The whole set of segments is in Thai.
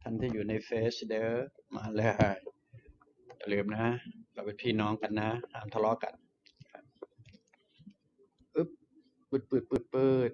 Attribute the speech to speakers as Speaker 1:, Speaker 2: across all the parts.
Speaker 1: ท่านที่อยู่ในเฟซเด้อมาเลยอย่าลืมนะเราเป็นพี่น้องกันนะห้ามทะเลาะกันอึ๊บปืด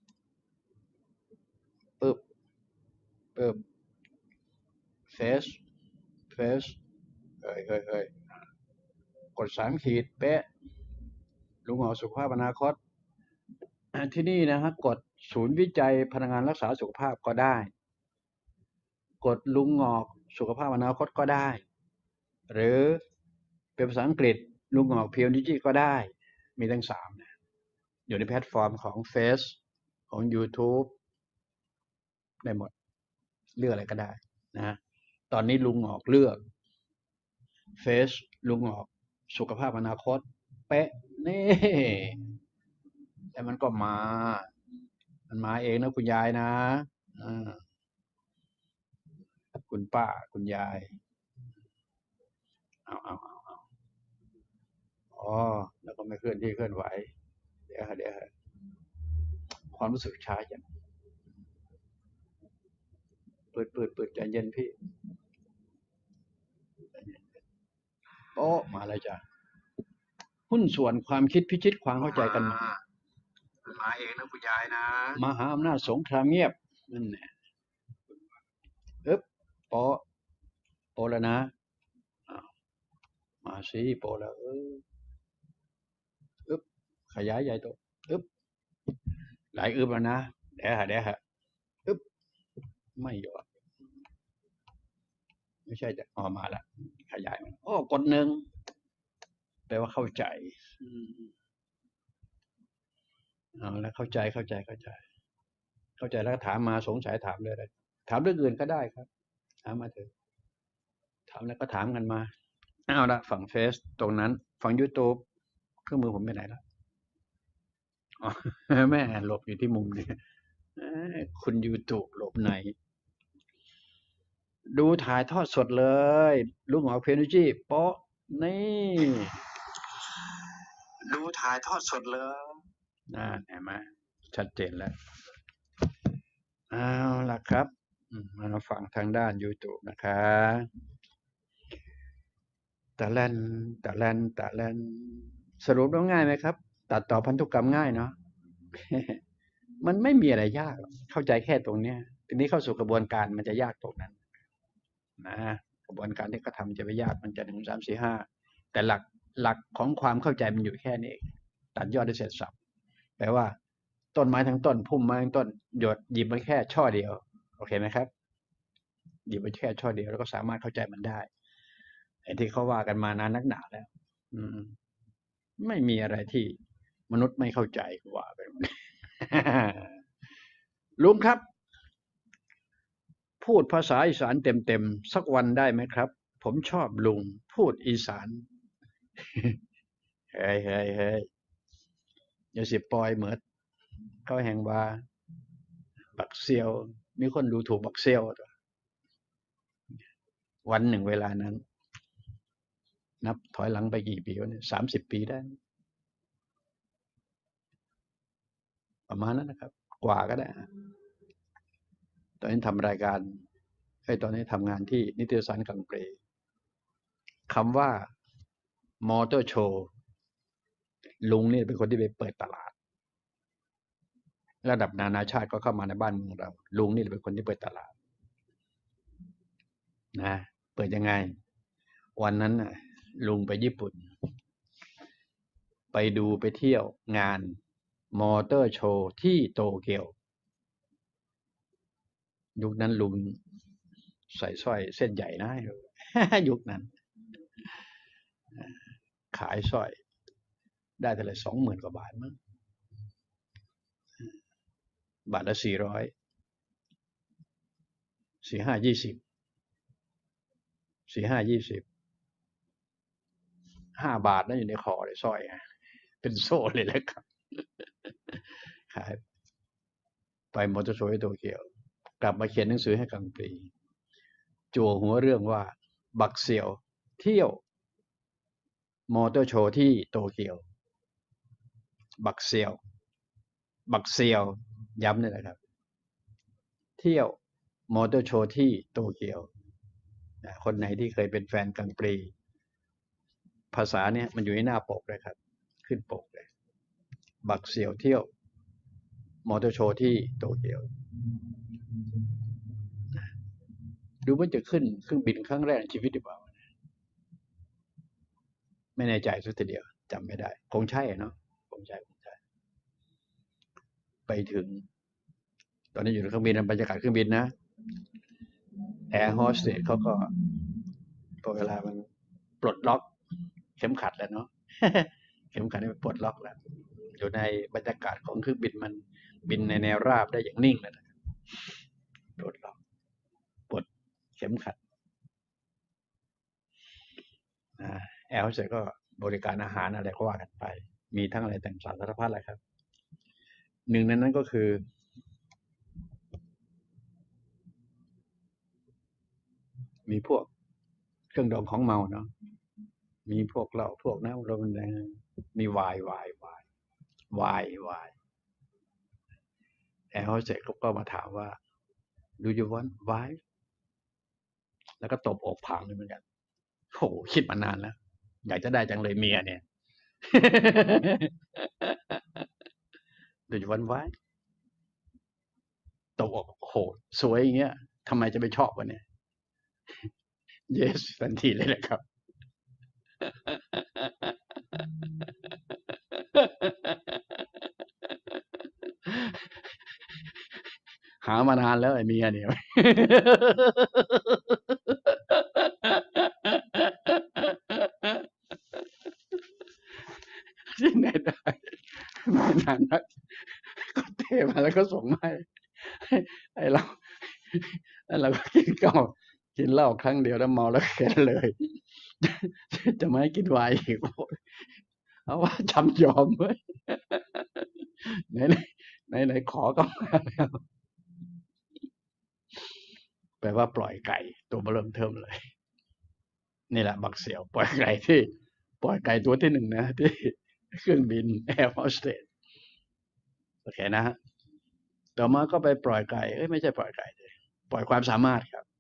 Speaker 1: ปึ๊บปึ๊บเฟซเฟซเฮ้ยกด3 ขีดเป๊ะลุงหมอสุขภาพอนาคตที่นี่นะฮะกดศูนย์วิจัยพลังงานรักษาสุขภาพก็ได้กดลุงหงอกสุขภาพอนาคตก็ได้หรือเป็นภาษาอังกฤษลุงหงอกเพียวนิจิก็ได้มีทั้ง3นะอยู่ในแพลตฟอร์มของเฟซของ YouTube ได้หมดเลือกอะไรก็ได้นะตอนนี้ลุงหงอกเลือกเฟซลุงหงอกสุขภาพอนาคตเป๊ะนี่แต่มันก็มันมาเองนะคุณยายนะคุณป้าคุณยายเอาอ๋อแล้วก็ไม่เคลื่อนที่เคลื่อนไหวเดี๋ยวความรู้สึกช้าอย่างเปิดใจเย็นพี่โอ้มาเลยจ้ะหุ้นส่วนความคิดพิชิตความเข้าใจกันมาเองนะคุณยายนะมหาอำนาจสงครามเงียบนั่นแหละอึ๊บโปแล้วนะมาสิโปแล้วอึ๊บขยายใหญ่โตอึ๊บหลายอึ๊บแล้วนะเดี๋ยวอึ๊บไม่หยอดไม่ใช่จะมาละขยายโอ้กด1แปลว่าเข้าใจแล้วเข้าใจแล้วก็ถามมาสงสัยถามเลยถามเรื่องอื่นก็ได้ครับถามมาเถอะถามแล้วก็ถามกันมาเอาละฝั่งเฟซตรงนั้นฝั่ง YouTube เครื่องมือผมไปไหนละแม่หลบอยู่ที่มุมนี่คุณ YouTube หลบไหนดูถ่ายทอดสดเลยลุงหมอเพนจีโป๊ะนี่ดูถ่ายทอดสดเลยเห็นไหมชัดเจนแล้วเอาล่ะครับมาฟังทางด้าน YouTube นะคะแต่แลนสรุปแล้วง่ายไหมครับตัดต่อพันธุกรรมง่ายเนาะ มันไม่มีอะไรยากเข้าใจแค่ตรงเนี้ยทีนี้เข้าสู่กระบวนการมันจะยากตรงนั้นนะกระบวนการที่เขาทำจะไม่ยากมันจะ1 2 3 4 5แต่หลักของความเข้าใจมันอยู่แค่นี้เองตัดยอดได้เสร็จสับแปลว่าต้นไม้ทั้งต้นพุ่มไม้ทั้งต้นหยิบมาแค่ช่อเดียวโอเคไหมครับหยิบมาแค่ช่อเดียวแล้วก็สามารถเข้าใจมันได้ไอ้ที่เขาว่ากันมานานนักหนาแล้วไม่มีอะไรที่มนุษย์ไม่เข้าใจว่าไปลุงครับพูดภาษาอีสานเต็มๆสักวันได้ไหมครับผมชอบลุงพูดอีสานเฮ้ยอย่าสิปล่อยเหมือนเขาแห่งว่าบักเซียวมีคนดูถูกบักเซียววันหนึ่งเวลานั้นนับถอยหลังไปกี่ปีวะเนี่ย30 ปีได้ประมาณนั้นนะครับกว่าก็ได้ตอนนี้ทำรายการตอนนี้ทำงานที่นิตยสารกังเปรคำว่ามอเตอร์โชว์ลุงนี่เป็นคนที่ไปเปิดตลาดระดับนานาชาติก็เข้ามาในบ้านเมืองเราลุงนี่เป็นคนที่เปิดตลาดนะเปิดยังไงวันนั้นน่ะลุงไปญี่ปุ่นไปเที่ยวงานมอเตอร์โชว์ที่โตเกียวยุคนั้นลุงใส่สร้อยเส้นใหญ่นะยุคนั้นขายสร้อยได้เท่าไหร่20,000 กว่าบาทมั้งบาทละ400 4 5 20 5 บาทนั่นอยู่ในคอเลยสร้อยเป็นโซ่เลยแหละครับขายไปมอเตอร์โชว์ที่โตเกียวกลับมาเขียนหนังสือให้กังปรีจั่วหัวเรื่องว่าบักเสี่ยวเที่ยวมอเตอร์โชว์ที่โตเกียวบักเซียวย้ำนี่แหละครับเที่ยวมอเตอร์โชว์ที่โตเกียวคนไหนที่เคยเป็นแฟนกังปรีภาษาเนี่ยมันอยู่ในหน้าปกเลยครับขึ้นปกเลยบักเสี่ยวเที่ยวมอเตอร์โชว์ที่โตเกียวดูมันจะขึ้นเครื่องบินครั้งแรกในชีวิตหรือเปล่าไม่แน่ใจสักทีเดียวจำไม่ได้คงใช่เนาะคงใช่ไปถึงตอนนี้อยู่ในเครื่องบินบรรยากาศเครื่องบินนะแอร์โฮสเตสเขาก็พอเวลามันปลดล็อกเข็มขัดแล้วเนาะ เข็มขัดนี่มันปลดล็อกแล้วอยู่ในบรรยากาศของเครื่องบินมันบินในแนวราบได้อย่างนิ่งเลยนะปลดล็อกปลดเข็มขัดแอร์โฮสเตสก็บริการอาหารอะไรก็ว่ากันไปมีทั้งอะไรต่างๆสารพัดเลยครับหนึ่งในนั้นก็คือมีพวกเครื่องดองของเมาเนาะมีพวกเหล้าพวกน้ำมันแดงมีไวน์แอร์โฮสเตสก็มาถามว่า do you want wine แล้วก็ตบอกพังเลยเหมือนกันโหคิดมานานแล้วอยากจะได้จังเลยเมียเนี่ย do you want wine ตบอกโหสวยอย่างเงี้ยทำไมจะไม่ชอบวะเนี่ย yes ทันทีเลยแหละครับ หามานานแล้วไอ้เมียเนี่ย ที่ไหนได้ไม่นานนักก็เทมาแล้วก็ส่งมาให้เราแล้วเราก็กินเหล้าครั้งเดียวแล้วเมาแล้วแค้นเลย จะไม่ให้กินไวน์อีกเอาว่าจำยอมเว้ยไหนขอก็มาแล้วแปลว่าปล่อยไก่ตัวเริ่มเทิมเลยนี่แหละบักเสี่ยวปล่อยไก่ตัวที่หนึ่งนะที่เครื่องบินแอร์โฮสเตสโอเคนะฮะต่อมาก็ไปปล่อยไก่ไม่ใช่ปล่อยไก่ปล่อยความสามารถครับ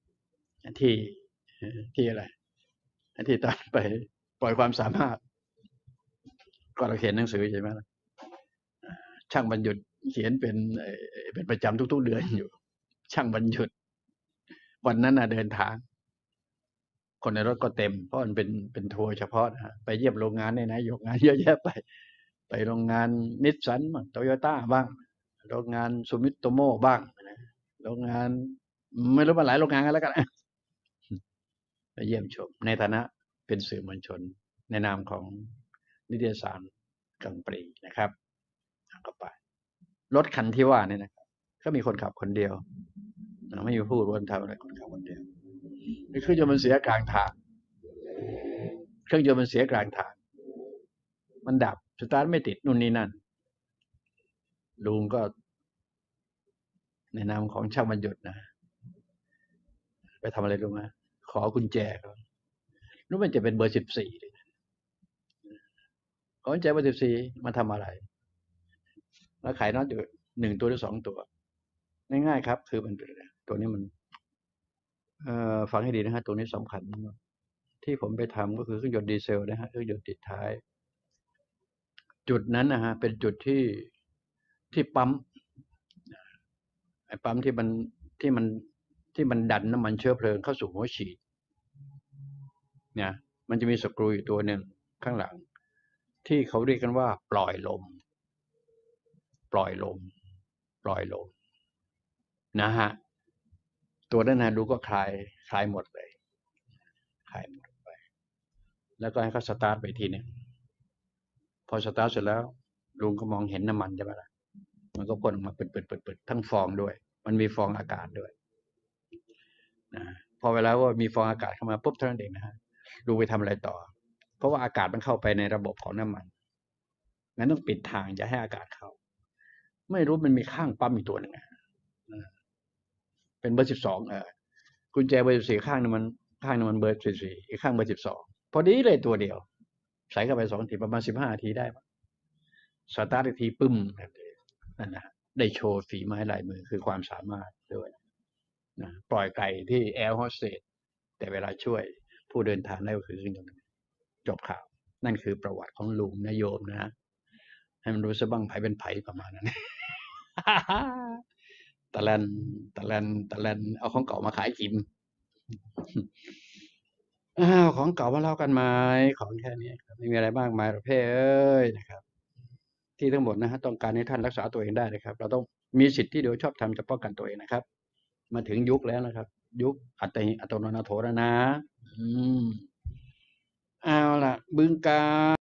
Speaker 1: ที่อะไรที่ตอนไปปล่อยความสามารถก็เราเขียนหนังสือใช่ไหมล่ะช่างบรรยุทธ์เขียนเป็นประจำทุกๆเดือนอยู่ช่างบรรยุทธ์วันนั้นเดินทางคนในรถก็เต็มเพราะมันเป็นทัวร์เฉพาะนะฮะไปเยี่ยมโรงงานในยกงานเยอะแยะไปโรงงานนิสสันบ้างโตโยต้าบ้างโรงงานซูมิโตโมบ้างโรงงานไม่รู้มาหลายโรงงานกันแล้วกันไปเยี่ยมชมในฐานะเป็นสื่อมวลชนในนามของนิตยสารกังปรีนะครับก็ไปรถคันที่ว่านี่นะครับก็มีคนขับคนเดียวไม่มีผู้ร่วมทำอะไรคนขับคนเดียวเครื่องยนต์มันเสียกลางทางมันดับสตาร์ทไม่ติดนู่นนี่นั่นลุงก็ในนามของช่างบรรยุทธ์นะไปทำอะไรรู้ไหมขอกุญแจเขารู้มันจะเป็นเบอร์14เลยขอกุญแจเบอร์14มาทำอะไรแล้วขายน็อตอยู่1ตัวหรือ2ตัวง่ายๆครับคือมันตัวนี้มันฟังให้ดีนะฮะตัวนี้สำคัญที่ผมไปทำก็คือเครื่องยนต์ดีเซลนะฮะเครื่องยนต์ติดท้ายจุดนั้นนะฮะเป็นจุดที่ปั๊มไอ้ปั๊มที่มันดันน้ำมันเชื้อเพลิงเข้าสู่หัวฉีดเนี่ยมันจะมีสกรูอยู่ตัวหนึ่งข้างหลังที่เขาเรียกกันว่าปล่อยลมนะฮะตัวนั้นนะดูก็คลายหมดเลยคลายหมดไปแล้วก็ให้เขาสตาร์ทไปทีนึงพอสตาร์ทเสร็จแล้วลุงก็มองเห็นน้ำมันใช่ไหมล่ะมันก็พ่นออกมาเปิดทั้งฟองด้วยมันมีฟองอากาศด้วยนะพอเวลาว่ามีฟองอากาศเข้ามาปุ๊บเท่านั้นเองนะฮะลุงไปทำอะไรต่อเพราะว่าอากาศมันเข้าไปในระบบของน้ำมันงั้นต้องปิดทางอย่าให้อากาศเข้าไม่รู้มันมีข้างปั๊มอีกตัวหนึ่งเป็นเบอร์12กุญแจเบอร์14ข้างนึงมันเบอร์14อีกข้างเบอร์12พอดีเลยตัวเดียวใส่เข้าไป2 ทีประมาณ15 นาทีได้สตาร์ทอีกทีปึ้มนั่นนะได้โชว์ฝีไม้ลายมือคือความสามารถด้วยนะปล่อยไก่ที่แอร์โฮสเตสแต่เวลาช่วยผู้เดินทางได้ก็คือสิ่งนั้นจบข่าวนั่นคือประวัติของลุงนะโยมนะให้มันรู้ซะบ้างไผเป็นไผประมาณนั้น ตะแลนตะแลนตะแลนเอาของเก่ามาขายกินอ้าวของเก่ามาเล่ากันไหมของแค่นี้ครับไม่มีอะไรมากมายหรอกเพ่เอ้ยนะครับ ที่ทั้งหมดนะฮะต้องการให้ท่านรักษาตัวเองได้นะครับเราต้องมีสิทธิที่โดยชอบธรรมจะป้องกันตัวเองนะครับมาถึงยุคแล้วนะครับยุคอัตหิอัตโนนาโถแล้วนะอืมเอาล่ะบึงกาฬ